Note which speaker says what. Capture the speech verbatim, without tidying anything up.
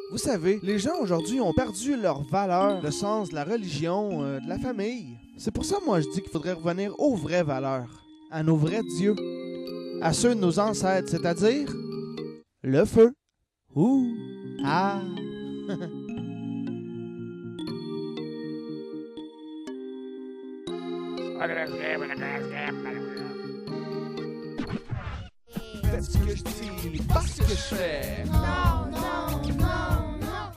Speaker 1: Vous savez, les gens aujourd'hui ont perdu leur valeur, le sens de la religion, euh, de la famille. C'est pour ça, moi, je dis qu'il faudrait revenir aux vraies valeurs, à nos vrais dieux, à ceux de nos ancêtres, c'est-à-dire le feu. Ouh! Ah! Faites ce que je dis, pas ce que je fais.
Speaker 2: Non, non.